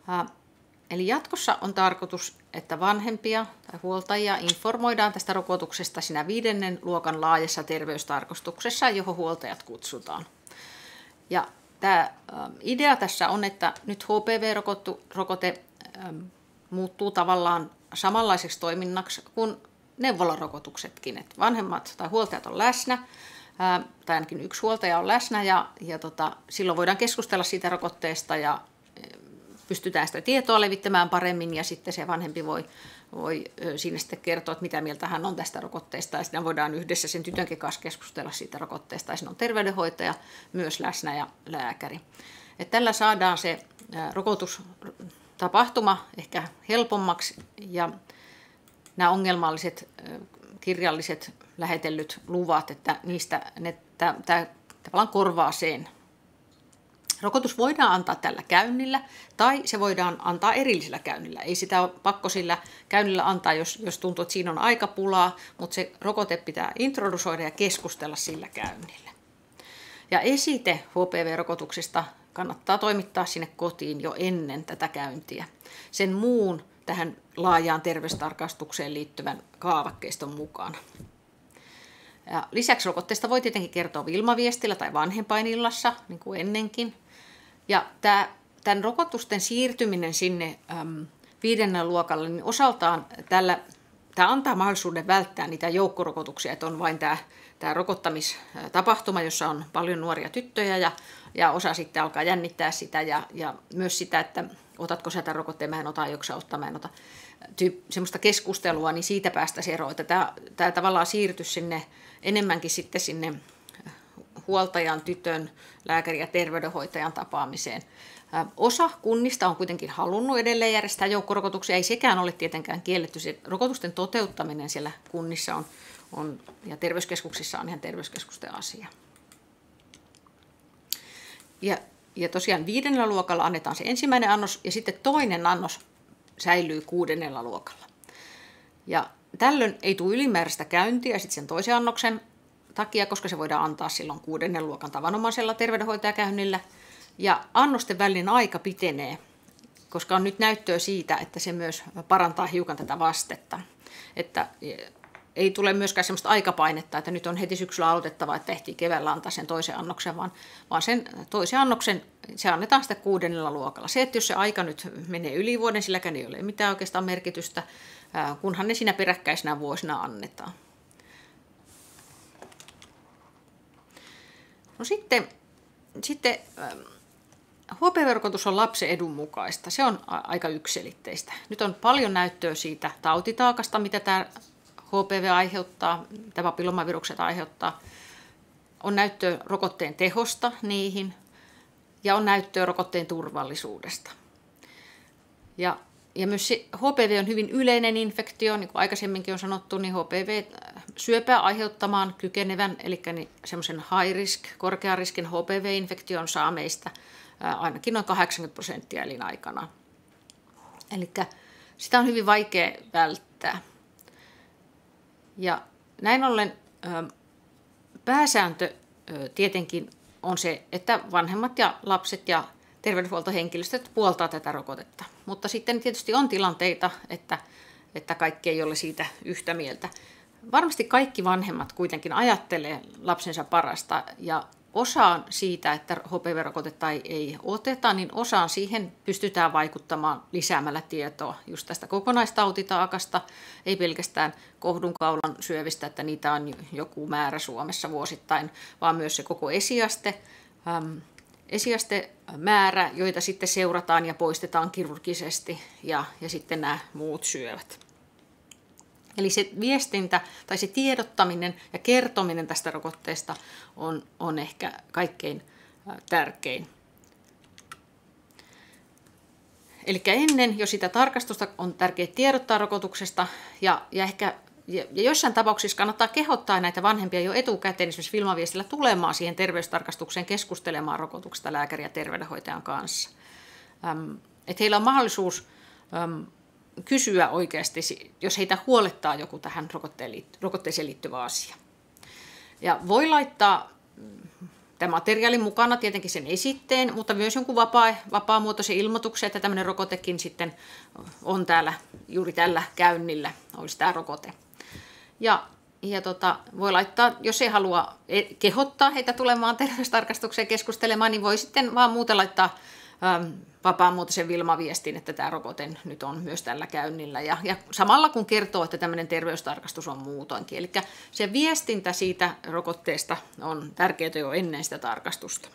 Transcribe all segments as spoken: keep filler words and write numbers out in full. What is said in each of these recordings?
Eli jatkossa on tarkoitus, että vanhempia tai huoltajia informoidaan tästä rokotuksesta siinä viidennen luokan laajassa terveystarkastuksessa, johon huoltajat kutsutaan. Ja tämä idea tässä on, että nyt H P V-rokote muuttuu tavallaan samanlaiseksi toiminnaksi kuin neuvolarokotuksetkin. Että vanhemmat tai huoltajat on läsnä, tai ainakin yksi huoltaja on läsnä, ja, ja tota, silloin voidaan keskustella siitä rokotteesta ja pystytään sitä tietoa levittämään paremmin, ja sitten se vanhempi voi, voi siinä sitten kertoa, että mitä mieltä hän on tästä rokotteesta, ja sitten voidaan yhdessä sen tytönkin kanssa keskustella siitä rokotteesta, ja siinä on terveydenhoitaja myös läsnä ja lääkäri. Et tällä saadaan se rokotustapahtuma ehkä helpommaksi, ja nämä ongelmalliset kirjalliset lähetellyt luvat, että niistä ne, tämä tavallaan korvaa sen. Rokotus voidaan antaa tällä käynnillä tai se voidaan antaa erillisellä käynnillä. Ei sitä ole pakko sillä käynnillä antaa, jos, jos tuntuu, että siinä on aikapulaa, mutta se rokote pitää introdusoida ja keskustella sillä käynnillä. Ja esite H P V-rokotuksesta kannattaa toimittaa sinne kotiin jo ennen tätä käyntiä. Sen muun tähän laajaan terveystarkastukseen liittyvän kaavakkeiston mukana. Ja lisäksi rokotteesta voi tietenkin kertoa Wilma-viestillä tai vanhempainillassa, niin kuin ennenkin. Ja tämä, tämän rokotusten siirtyminen sinne äm, viidennen luokalle, niin osaltaan tällä, tämä antaa mahdollisuuden välttää niitä joukkorokotuksia, että on vain tämä, tämä rokottamistapahtuma, jossa on paljon nuoria tyttöjä ja, ja osa sitten alkaa jännittää sitä ja, ja myös sitä, että otatko sä tämän rokotteen, mä en ota, joko sä ottaa, mä en ota. Tyyp, semmoista keskustelua, niin siitä päästäisiin eroon, että tämä, tämä tavallaan siirtyisi sinne enemmänkin sitten sinne huoltajan, tytön, lääkärin ja terveydenhoitajan tapaamiseen. Osa kunnista on kuitenkin halunnut edelleen järjestää joukkorokotuksia. Ei sekään ole tietenkään kielletty. Se rokotusten toteuttaminen siellä kunnissa on, on, ja terveyskeskuksissa on ihan terveyskeskusten asia. Ja, ja tosiaan viidennellä luokalla annetaan se ensimmäinen annos ja sitten toinen annos säilyy kuudennella luokalla. Ja tällöin ei tule ylimääräistä käyntiä sitten sen toisen annoksen takia, koska se voidaan antaa silloin kuudennen luokan tavanomaisella terveydenhoitajakäynnillä. Ja annosten välinen aika pitenee, koska on nyt näyttöä siitä, että se myös parantaa hiukan tätä vastetta. Että ei tule myöskään sellaista aikapainetta, että nyt on heti syksyllä aloitettava, että ehtii keväällä antaa sen toisen annoksen, vaan, vaan sen toisen annoksen se annetaan sitä kuudennella luokalla. Se, että jos se aika nyt menee yli vuoden, silläkään ei ole mitään oikeastaan merkitystä, kunhan ne siinä peräkkäisenä vuosina annetaan. No sitten, sitten H P V-rokotus on lapsen edun mukaista. Se on aika yksiselitteistä. Nyt on paljon näyttöä siitä tautitaakasta, mitä tämä H P V aiheuttaa, mitä papillomavirukset aiheuttaa. On näyttöä rokotteen tehosta niihin ja on näyttöä rokotteen turvallisuudesta. Ja, ja myös se, H P V on hyvin yleinen infektio, niin kuin aikaisemminkin on sanottu, niin H P V syöpää aiheuttamaan kykenevän, eli niin semmoisen high risk, korkean riskin H P V-infektion saa meistä ainakin noin kahdeksankymmentä prosenttia elinaikana. Eli sitä on hyvin vaikea välttää. Ja näin ollen pääsääntö tietenkin on se, että vanhemmat ja lapset ja terveydenhuoltohenkilöstöt puoltaa tätä rokotetta. Mutta sitten tietysti on tilanteita, että, että kaikki ei ole siitä yhtä mieltä. Varmasti kaikki vanhemmat kuitenkin ajattelee lapsensa parasta ja osaan siitä, että H P V-rokotetta ei, ei oteta, niin osaan siihen pystytään vaikuttamaan lisäämällä tietoa just tästä kokonaistautitaakasta, ei pelkästään kohdunkaulan syövistä, että niitä on joku määrä Suomessa vuosittain, vaan myös se koko esiaste, äm, esiastemäärä, joita sitten seurataan ja poistetaan kirurgisesti ja, ja sitten nämä muut syövät. Eli se viestintä tai se tiedottaminen ja kertominen tästä rokotteesta on, on ehkä kaikkein tärkein. Eli ennen jo sitä tarkastusta on tärkeää tiedottaa rokotuksesta ja, ja ehkä ja, ja jossain tapauksissa kannattaa kehottaa näitä vanhempia jo etukäteen esimerkiksi Wilma-viestillä tulemaan siihen terveystarkastukseen keskustelemaan rokotuksesta lääkärin ja terveydenhoitajan kanssa. Ähm, että heillä on mahdollisuus ähm, kysyä oikeasti, jos heitä huolettaa joku tähän rokotteeseen liittyvä asia. Ja voi laittaa tämä materiaalin mukana tietenkin sen esitteen, mutta myös jonkun vapaa, vapaamuotoisen ilmoituksen, että tämmöinen rokotekin sitten on täällä juuri tällä käynnillä, olisi tämä rokote. Ja, ja tota, voi laittaa, jos ei halua kehottaa heitä tulemaan terveystarkastukseen keskustelemaan, niin voi sitten vaan muuten laittaa ähm, vapaamuotoisen Vilma-viestin, että tämä rokote nyt on myös tällä käynnillä. Ja, ja samalla kun kertoo, että tämmöinen terveystarkastus on muutoinkin. Eli se viestintä siitä rokotteesta on tärkeää jo ennen sitä tarkastusta.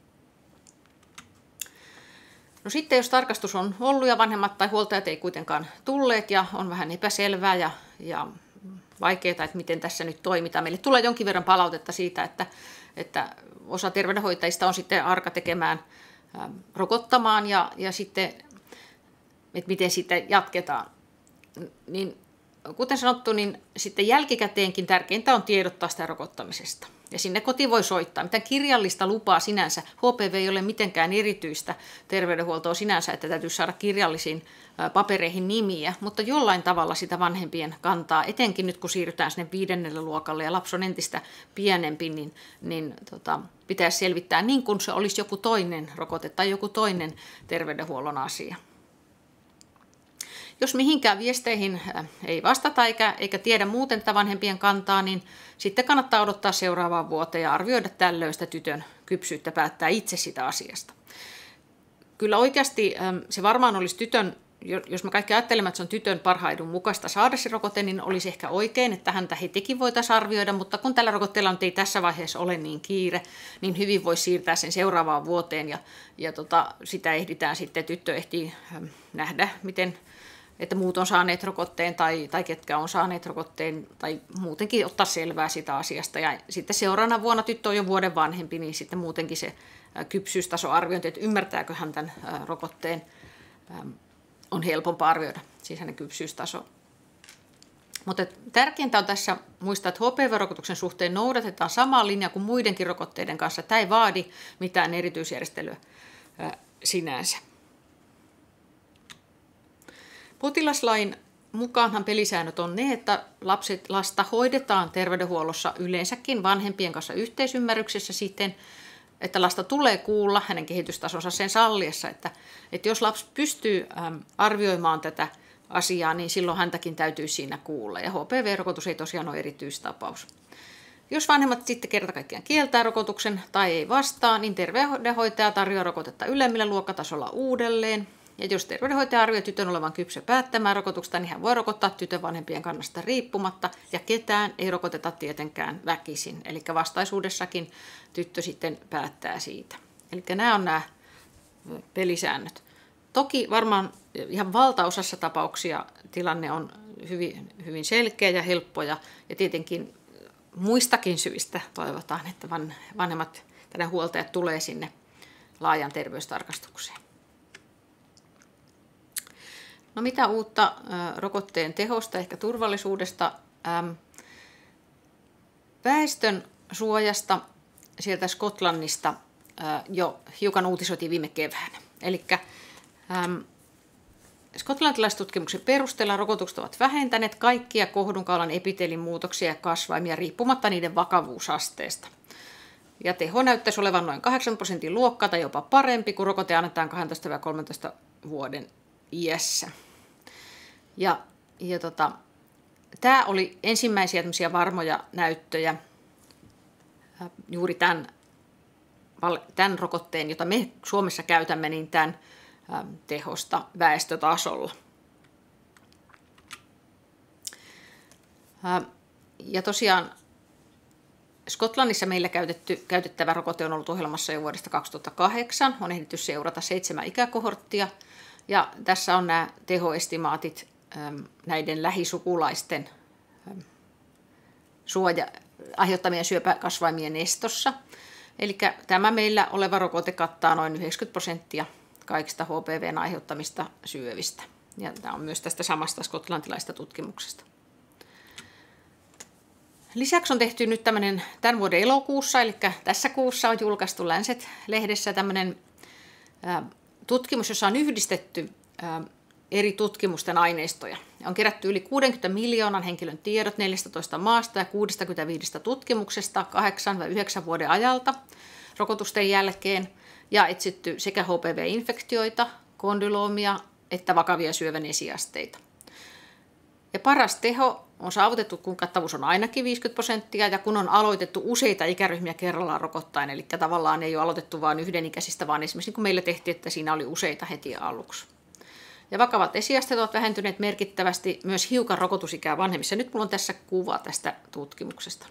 No sitten jos tarkastus on ollut ja vanhemmat tai huoltajat ei kuitenkaan tulleet ja on vähän epäselvää ja, ja vaikeaa, että miten tässä nyt toimitaan. Meille tulee jonkin verran palautetta siitä, että, että osa terveydenhoitajista on sitten arka tekemään rokottamaan ja, ja sitten, että miten sitten jatketaan. Niin, kuten sanottu, niin sitten jälkikäteenkin tärkeintä on tiedottaa sitä rokottamisesta. Ja sinne kotiin voi soittaa. Mitään kirjallista lupaa sinänsä. H P V ei ole mitenkään erityistä terveydenhuoltoa sinänsä, että täytyy saada kirjallisiin papereihin nimiä, mutta jollain tavalla sitä vanhempien kantaa, etenkin nyt kun siirrytään sinne viidennelle luokalle ja lapsi on entistä pienempi, niin, niin tota, pitäisi selvittää niin kuin se olisi joku toinen rokote tai joku toinen terveydenhuollon asia. Jos mihinkään viesteihin ei vastata eikä, eikä tiedä muuten tätä vanhempien kantaa, niin sitten kannattaa odottaa seuraavaan vuoteen ja arvioida tällöin sitä tytön kypsyyttä päättää itse sitä asiasta. Kyllä oikeasti se varmaan olisi tytön, jos me kaikki ajattelemme, että se on tytön parhaidun mukaista saada se rokote, niin olisi ehkä oikein, että häntä hetikin voitaisiin arvioida, mutta kun tällä rokotteella nyt ei tässä vaiheessa ole niin kiire, niin hyvin voi siirtää sen seuraavaan vuoteen ja, ja tota, sitä ehditään sitten, tyttö ehtii nähdä, miten että muut on saaneet rokotteen tai, tai ketkä on saaneet rokotteen tai muutenkin ottaa selvää sitä asiasta. Ja sitten seuraavana vuonna tyttö on jo vuoden vanhempi, niin sitten muutenkin se kypsyystasoarviointi, että ymmärtääkö hän tämän rokotteen, on helpompaa arvioida, siis hänen kypsyystaso. Mutta tärkeintä on tässä muistaa, että H P V-rokotuksen suhteen noudatetaan samaa linjaa kuin muidenkin rokotteiden kanssa. Tämä ei vaadi mitään erityisjärjestelyä sinänsä. Potilaslain mukaanhan pelisäännöt on ne, että lapset, lasta hoidetaan terveydenhuollossa yleensäkin vanhempien kanssa yhteisymmärryksessä siten, että lasta tulee kuulla hänen kehitystasonsa sen salliessa, että, että jos lapsi pystyy äm, arvioimaan tätä asiaa, niin silloin häntäkin täytyy siinä kuulla. Ja H P V-rokotus ei tosiaan ole erityistapaus. Jos vanhemmat sitten kerta kaikkiaan kieltää rokotuksen tai ei vastaa, niin terveydenhoitaja tarjoaa rokotetta ylemmillä luokkatasolla uudelleen. Ja jos terveydenhoitaja arvioi tytön olevan kypsä päättämään rokotuksesta, niin hän voi rokottaa tytön vanhempien kannasta riippumatta, ja ketään ei rokoteta tietenkään väkisin. Eli vastaisuudessakin tyttö sitten päättää siitä. Eli nämä on nämä pelisäännöt. Toki varmaan ihan valtaosassa tapauksia tilanne on hyvin, hyvin selkeä ja helppo, ja, ja tietenkin muistakin syistä toivotaan, että vanhemmat tai huoltajat tulee sinne laajan terveystarkastukseen. No mitä uutta ä, rokotteen tehosta, ehkä turvallisuudesta, äm, väestön suojasta sieltä Skotlannista ä, jo hiukan uutisoitiin viime keväänä. Eli skotlantilaistutkimuksen perusteella rokotukset ovat vähentäneet kaikkia kohdunkaulan epiteelin muutoksia ja kasvaimia riippumatta niiden vakavuusasteesta. Ja teho näyttäisi olevan noin kahdeksan prosentin luokkaa tai jopa parempi, kun rokote annetaan kaksitoista kolmetoista vuoden iässä. Ja, ja tota, tämä oli ensimmäisiä varmoja näyttöjä juuri tämän, tämän rokotteen, jota me Suomessa käytämme, niin tämän tehosta väestötasolla. Ja tosiaan Skotlannissa meillä käytetty, käytettävä rokote on ollut ohjelmassa jo vuodesta kaksituhattakahdeksan. On ehditty seurata seitsemän ikäkohorttia. Ja tässä on nämä tehoestimaatit näiden lähisukulaisten suoja, aiheuttamien syöpäkasvaimien estossa. Eli tämä meillä oleva rokote kattaa noin yhdeksänkymmentä prosenttia kaikista H P V:n aiheuttamista syövistä. Ja tämä on myös tästä samasta skotlantilaisesta tutkimuksesta. Lisäksi on tehty nyt tämmöinen tämän vuoden elokuussa, eli tässä kuussa on julkaistu Lancet-lehdessä tämmöinen tutkimus, jossa on yhdistetty eri tutkimusten aineistoja. On kerätty yli kuudenkymmenen miljoonan henkilön tiedot neljästätoista maasta ja kuudestakymmenestäviidestä tutkimuksesta kahdeksan yhdeksän vuoden ajalta. rokotusten jälkeen ja etsitty sekä H P V-infektioita, kondyloomia että vakavia syövän esiasteita. Ja paras teho on saavutettu, kun kattavuus on ainakin viisikymmentä prosenttia ja kun on aloitettu useita ikäryhmiä kerrallaan rokottaen, eli tavallaan ei ole aloitettu vain yhden ikäisistä, vaan esimerkiksi niin kuin meillä tehtiin, että siinä oli useita heti aluksi. Ja vakavat esiasteet ovat vähentyneet merkittävästi myös hiukan rokotusikää vanhemmissa. Nyt minulla on tässä kuva tästä tutkimuksesta.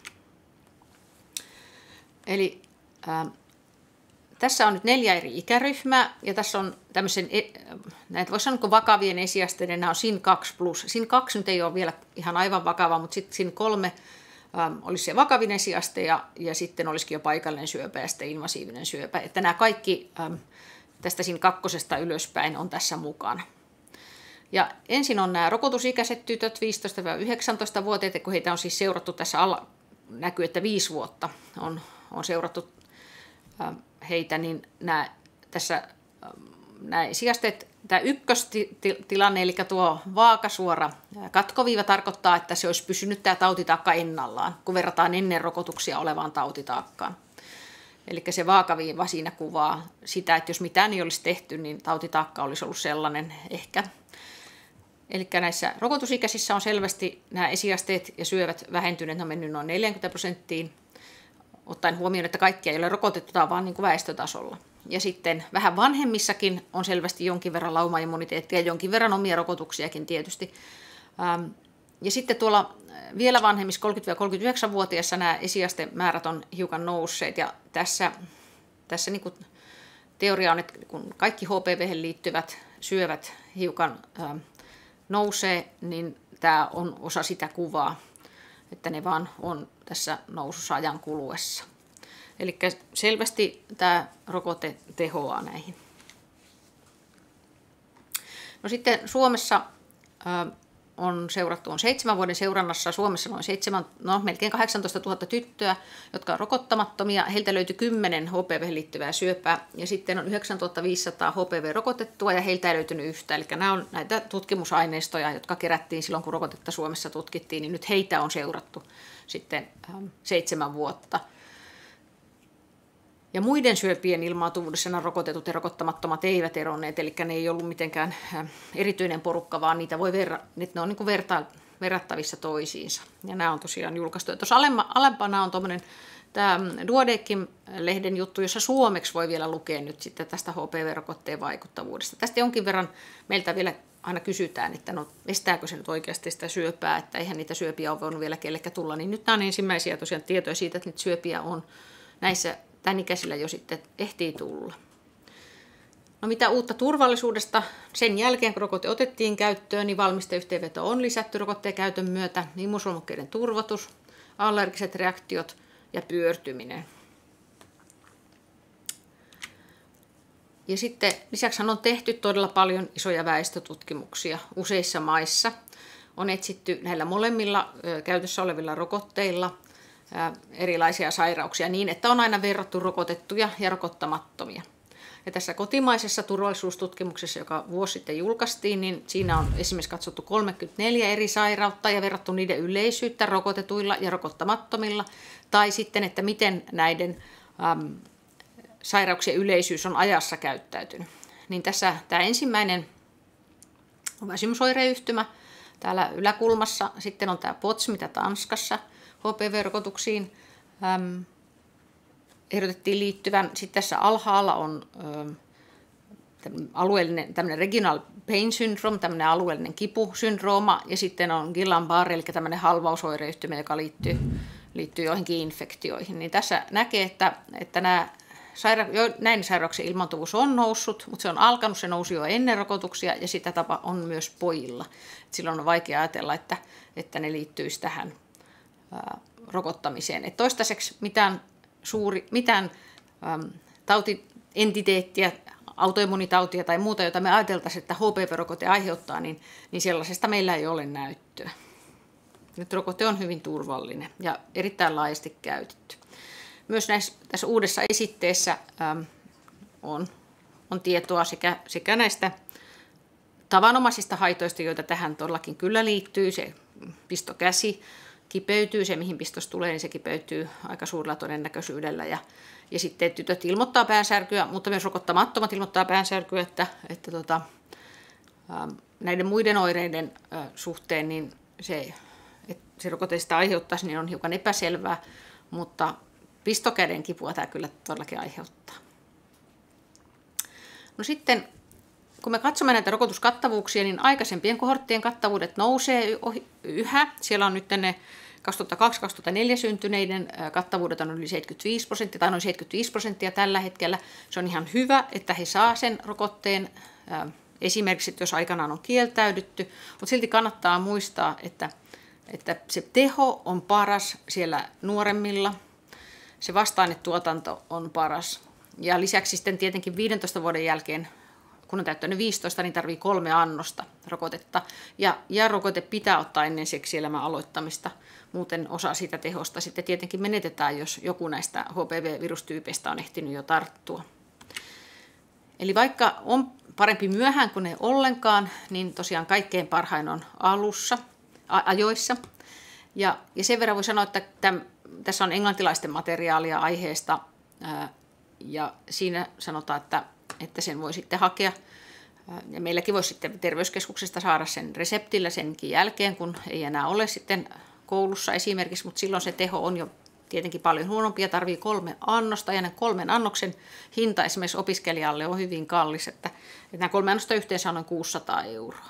Eli äh, tässä on nyt neljä eri ikäryhmää ja tässä on tämmöisen, näitä voisi sanoa vakavien esiasteiden, nämä on S I N kaksi plus. S I N kaksi nyt ei ole vielä ihan aivan vakava, mutta sitten S I N kolme ähm, olisi se vakavin esiaste ja, ja sitten olisikin jo paikallinen syöpä ja sitten invasiivinen syöpä. Että nämä kaikki ähm, tästä S I N kakkosesta ylöspäin on tässä mukana. Ja ensin on nämä rokotusikäiset tytöt viisitoista yhdeksäntoista-vuotiaat, kun heitä on siis seurattu tässä alla, näkyy, että viisi vuotta on, on seurattu äh, heitä, niin nämä, tässä nämä esiasteet, tämä ykköstilanne, eli tuo vaakasuora katkoviiva tarkoittaa, että se olisi pysynyt tämä tautitaakka ennallaan, kun verrataan ennen rokotuksia olevaan tautitaakkaan. Eli se vaakaviiva siinä kuvaa sitä, että jos mitään ei olisi tehty, niin tautitaakka olisi ollut sellainen ehkä. Eli näissä rokotusikäisissä on selvästi nämä esiasteet ja syövät vähentyneet, ne on mennyt noin neljäkymmentä prosenttiin, ottaen huomioon, että kaikkia ei ole rokotettu, tämä vaan niin kuin väestötasolla. Ja sitten vähän vanhemmissakin on selvästi jonkin verran laumaimmuniteettia ja jonkin verran omia rokotuksiakin tietysti. Ja sitten tuolla vielä vanhemmissa kolmekymmentä-kolmekymmentäyhdeksän-vuotiaissa nämä esiastemäärät on hiukan nousseet. Ja tässä, tässä niin kuin teoria on, että kun kaikki H P V:hen liittyvät syövät hiukan nousee, niin tämä on osa sitä kuvaa, että ne vaan on tässä nousussa ajan kuluessa. Eli selvästi tämä rokote tehoaa näihin. No sitten Suomessa äh, on seurattu, on seitsemän vuoden seurannassa Suomessa noin seitsemän, no melkein kahdeksantoistatuhatta tyttöä, jotka on rokottamattomia. Heiltä löytyi kymmenen H P V:hen liittyvää syöpää ja sitten on yhdeksäntuhatta viisisataa H P V-rokotettua ja heiltä ei löytynyt yhtään. Eli nämä on näitä tutkimusaineistoja, jotka kerättiin silloin, kun rokotetta Suomessa tutkittiin, niin nyt heitä on seurattu sitten ähm, seitsemän vuotta. Ja muiden syöpien ilmaantuvuudessa nämä rokotetut ja rokottamattomat eivät eronneet, eli ne ei ollut mitenkään erityinen porukka, vaan niitä voi verra, ne on niin kuin verta, verrattavissa toisiinsa. Ja nämä on tosiaan julkaistu. Ja tuossa alempana on tuommoinen tämä Duodeckim-lehden juttu, jossa suomeksi voi vielä lukea nyt sitten tästä H P V-rokotteen vaikuttavuudesta. Tästä jonkin verran meiltä vielä aina kysytään, että no estääkö se nyt oikeasti sitä syöpää, että eihän niitä syöpiä ole voinut vielä kellekään tulla. Niin nyt nämä on ensimmäisiä tosiaan tietoja siitä, että niitä syöpiä on näissä tämän ikäisillä jo sitten ehtii tulla. No mitä uutta turvallisuudesta? Sen jälkeen, kun rokote otettiin käyttöön, niin valmisteyhteenveto on lisätty rokotteen käytön myötä, immuusolmukkeiden turvotus, allergiset reaktiot ja pyörtyminen. Ja sitten lisäksi on tehty todella paljon isoja väestötutkimuksia useissa maissa. On etsitty näillä molemmilla käytössä olevilla rokotteilla erilaisia sairauksia niin, että on aina verrattu rokotettuja ja rokottamattomia. Ja tässä kotimaisessa turvallisuustutkimuksessa, joka vuosi sitten julkaistiin, niin siinä on esimerkiksi katsottu kolmekymmentäneljä eri sairautta ja verrattu niiden yleisyyttä rokotetuilla ja rokottamattomilla, tai sitten, että miten näiden äm, sairauksien yleisyys on ajassa käyttäytynyt. Niin tässä tämä ensimmäinen on väsymysoireyhtymä täällä yläkulmassa, sitten on tämä P O T S, mitä Tanskassa H P V-rokotuksiin äm, ehdotettiin liittyvän. Sitten tässä alhaalla on äm, alueellinen tämmöinen regional pain syndrome, tämmöinen alueellinen kipusyndrooma, ja sitten on Guillain-Barré, eli tämmöinen halvausoireyhtymä, joka liittyy, liittyy joihinkin infektioihin. Niin tässä näkee, että, että nämä saira- jo, näin sairauksien ilmaantuvuus on noussut, mutta se on alkanut, se nousi jo ennen rokotuksia, ja sitä tapa on myös pojilla. Et silloin on vaikea ajatella, että, että ne liittyisi tähän rokottamiseen. Et toistaiseksi mitään, suuri, mitään äm, tautientiteettiä, autoimmunitautia tai muuta, jota me ajateltaisiin, että H P V-rokote aiheuttaa, niin, niin sellaisesta meillä ei ole näyttöä. Nyt rokote on hyvin turvallinen ja erittäin laajasti käytetty. Myös näissä, tässä uudessa esitteessä äm, on, on tietoa sekä, sekä näistä tavanomaisista haitoista, joita tähän todellakin kyllä liittyy, se pistokäsi, kipeytyy, se mihin pistos tulee, niin se kipeytyy aika suurella todennäköisyydellä. Ja, ja sitten tytöt ilmoittaa päänsärkyä, mutta myös rokottamattomat ilmoittaa päänsärkyä, että, että tota, ää, näiden muiden oireiden ää, suhteen niin se, että se rokote sitä aiheuttaisi, niin on hiukan epäselvää, mutta pistokäden kipua tämä kyllä todellakin aiheuttaa. No sitten, kun me katsomme näitä rokotuskattavuuksia, niin aikaisempien kohorttien kattavuudet nousee yhä. Siellä on nyt ne kaksituhattakaksi kaksituhattaneljä syntyneiden kattavuudet on yli seitsemänkymmentäviisi prosenttia, tai noin seitsemänkymmentäviisi prosenttia tällä hetkellä. Se on ihan hyvä, että he saa sen rokotteen, esimerkiksi jos aikanaan on kieltäydytty, mutta silti kannattaa muistaa, että, että se teho on paras siellä nuoremmilla, se vasta-ainetuotanto on paras. Ja lisäksi sitten tietenkin viidentoista vuoden jälkeen, kun on täyttänyt viisitoista, niin tarvii kolme annosta rokotetta. Ja, ja rokote pitää ottaa ennen seksielämän aloittamista. Muuten osa siitä tehosta sitten tietenkin menetetään, jos joku näistä H P V-virustyypeistä on ehtinyt jo tarttua. Eli vaikka on parempi myöhään kuin ei ollenkaan, niin tosiaan kaikkein parhain on alussa, a- ajoissa. Ja, ja sen verran voi sanoa, että täm, tässä on englantilaisten materiaalia aiheesta, ää, ja siinä sanotaan, että, että sen voi sitten hakea. Ja meilläkin voisi sitten terveyskeskuksesta saada sen reseptillä senkin jälkeen, kun ei enää ole sitten koulussa esimerkiksi, mutta silloin se teho on jo tietenkin paljon huonompi ja tarvii kolme annosta, ja kolmen annoksen hinta esimerkiksi opiskelijalle on hyvin kallis, että, että nämä kolme annosta yhteensä on noin kuusisataa euroa.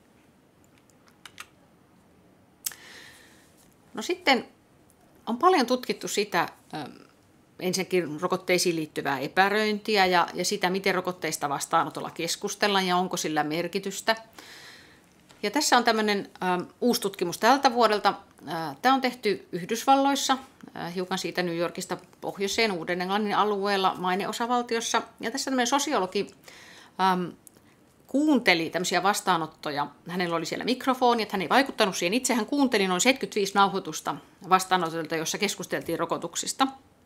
No sitten on paljon tutkittu sitä, ensinnäkin rokotteisiin liittyvää epäröintiä ja, ja sitä, miten rokotteista vastaanotolla keskustellaan ja onko sillä merkitystä. Ja tässä on tämmöinen äh, uusi tutkimus tältä vuodelta. Äh, tämä on tehty Yhdysvalloissa, äh, hiukan siitä New Yorkista pohjoiseen Uuden-Englannin alueella, maineosavaltiossa. Ja tässä tämmöinen sosiologi ähm, kuunteli tämmöisiä vastaanottoja. Hänellä oli siellä mikrofoni, että hän ei vaikuttanut siihen itse. Hän kuunteli noin seitsemänkymmentäviisi nauhoitusta vastaanotoilta, jossa keskusteltiin rokotuksista.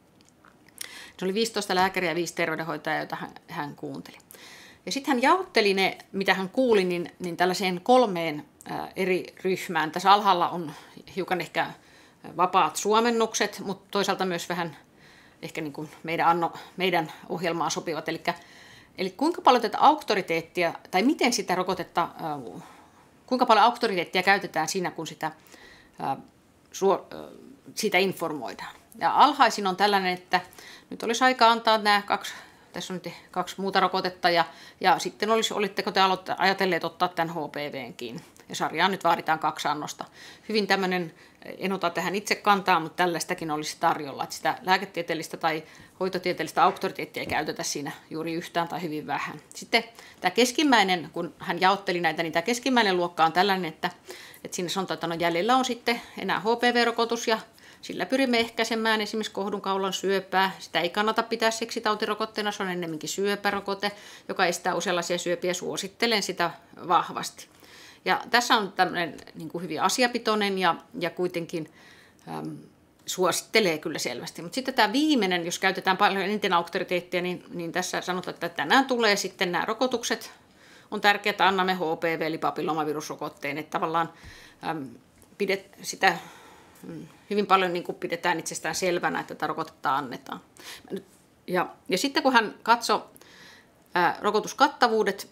Se oli viisitoista lääkäriä ja viisi terveydenhoitajaa, joita hän, hän kuunteli. Ja sitten hän jaotteli ne, mitä hän kuuli, niin, niin tällaiseen kolmeen ää, eri ryhmään. Tässä alhaalla on hiukan ehkä vapaat suomennukset, mutta toisaalta myös vähän ehkä niin kuin meidän, anno, meidän ohjelmaan sopivat. Eli, eli kuinka paljon tätä auktoriteettia, tai miten sitä rokotetta, ää, kuinka paljon auktoriteettia käytetään siinä, kun sitä, ää, suor, ää, siitä informoidaan. Ja alhaisin on tällainen, että nyt olisi aika antaa nämä kaksi, tässä on nyt kaksi muuta rokotetta, ja, ja sitten olisi, olitteko te aloitte, ajatelleet ottaa tämän H P V:nkin. Ja sarjaan nyt vaaditaan kaksi annosta. Hyvin tämmöinen, en ota tähän itse kantaa, mutta tällaistakin olisi tarjolla, että sitä lääketieteellistä tai hoitotieteellistä auktoriteettia ei käytetä siinä juuri yhtään tai hyvin vähän. Sitten tämä keskimmäinen, kun hän jaotteli näitä, niin tämä keskimmäinen luokka on tällainen, että, että siinä sanotaan, että no jäljellä on sitten enää H P V-rokotus, ja sillä pyrimme ehkäisemään esimerkiksi kohdunkaulan syöpää. Sitä ei kannata pitää seksitautirokotteena, se on ennemminkin syöpärokote, joka estää sellaisia syöpiä. Suosittelen sitä vahvasti. Ja tässä on tämmöinen niin kuin hyvin asiapitoinen ja, ja kuitenkin äm, suosittelee kyllä selvästi. Mutta sitten tämä viimeinen, jos käytetään paljon eniten auktoriteettia, niin, niin tässä sanotaan, että tänään tulee sitten nämä rokotukset. On tärkeää, että annamme H P V eli papillomavirusrokotteen, että tavallaan äm, pidet sitä... Hyvin paljon niin kuin pidetään itsestään selvänä, että tätä rokotetta annetaan. Ja, ja sitten kun hän katsoi ää, rokotuskattavuudet,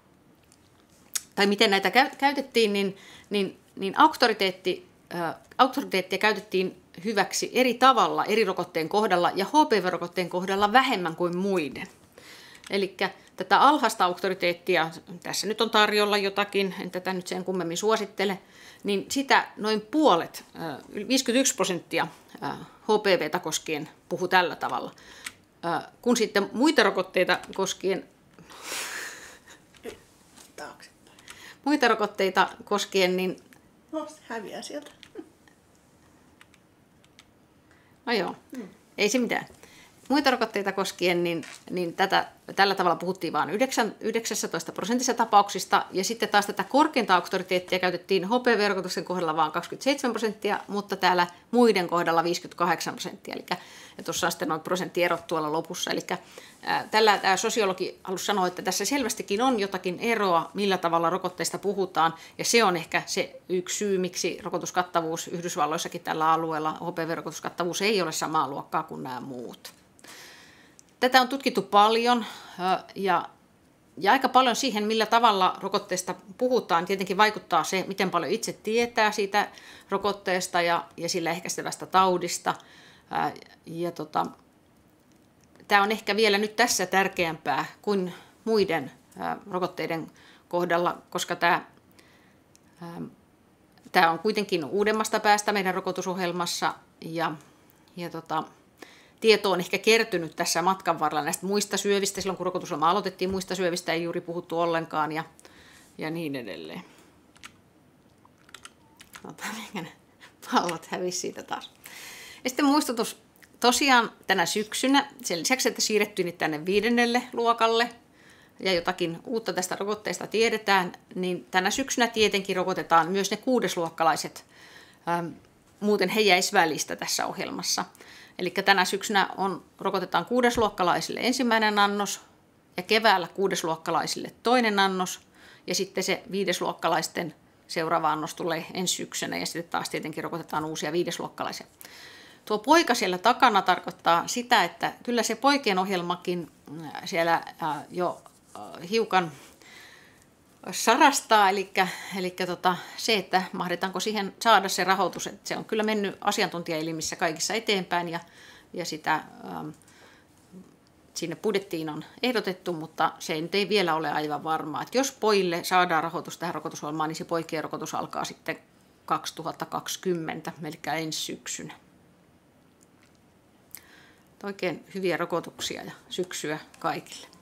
tai miten näitä käytettiin, niin, niin, niin auktoriteetti, ää, auktoriteettia käytettiin hyväksi eri tavalla eri rokotteen kohdalla ja H P V-rokotteen kohdalla vähemmän kuin muiden. Eli tätä alhaista auktoriteettia, tässä nyt on tarjolla jotakin, en tätä nyt sen kummemmin suosittele, niin sitä noin puolet, viisikymmentäyksi prosenttia H P V:tä koskien puhuu tällä tavalla. Kun sitten muita rokotteita koskien, muita rokotteita koskien, niin... No, se häviää sieltä. No joo, hmm. ei se mitään. Muita rokotteita koskien, niin, niin tätä Tällä tavalla puhuttiin vain yhdeksäntoista prosentissa tapauksista, ja sitten taas tätä korkeinta auktoriteettia käytettiin H P V-rokotuksen kohdalla vain kaksikymmentäseitsemän prosenttia, mutta täällä muiden kohdalla viisikymmentäkahdeksan prosenttia, eli ja tuossa on sitten noin prosenttierot tuolla lopussa. Eli ää, tällä tämä sosiologi halusi sanoa, että tässä selvästikin on jotakin eroa, millä tavalla rokotteista puhutaan, ja se on ehkä se yksi syy, miksi rokotuskattavuus Yhdysvalloissakin tällä alueella, H P V-rokotuskattavuus ei ole samaa luokkaa kuin nämä muut. Tätä on tutkittu paljon ja, ja aika paljon siihen, millä tavalla rokotteesta puhutaan. Tietenkin vaikuttaa se, miten paljon itse tietää siitä rokotteesta ja, ja sillä ehkäisevästä taudista. Ja tota, tämä on ehkä vielä nyt tässä tärkeämpää kuin muiden rokotteiden kohdalla, koska tämä, tämä on kuitenkin uudemmasta päästä meidän rokotusohjelmassa ja, ja tota, tieto on ehkä kertynyt tässä matkan varrella näistä muista syövistä. Silloin kun rokotusohjelma aloitettiin, muista syövistä ei juuri puhuttu ollenkaan ja, ja niin edelleen. Otan, minkä ne pallot hävisi siitä taas. Ja sitten muistutus tosiaan tänä syksynä, sen lisäksi, että siirrettiin tänne viidennelle luokalle ja jotakin uutta tästä rokotteesta tiedetään, niin tänä syksynä tietenkin rokotetaan myös ne kuudesluokkalaiset. Ähm, muuten he jäisi välistä tässä ohjelmassa. Eli tänä syksynä on, rokotetaan kuudesluokkalaisille ensimmäinen annos ja keväällä kuudesluokkalaisille toinen annos ja sitten se viidesluokkalaisten seuraava annos tulee ensi syksynä ja sitten taas tietenkin rokotetaan uusia viidesluokkalaisia. Tuo poika siellä takana tarkoittaa sitä, että kyllä se poikien ohjelmakin siellä jo hiukan sarastaa, eli, eli tota, se, että mahdetaanko siihen saada se rahoitus, että se on kyllä mennyt asiantuntijaelimissä kaikissa eteenpäin ja, ja sitä ähm, sinne budjettiin on ehdotettu, mutta se ei nyt ei vielä ole aivan varmaa. Että jos pojille saadaan rahoitus tähän rokotusohjelmaan, niin se poikien rokotus alkaa sitten kaksituhattakaksikymmentä, eli ensi syksynä. Oikein hyviä rokotuksia ja syksyä kaikille.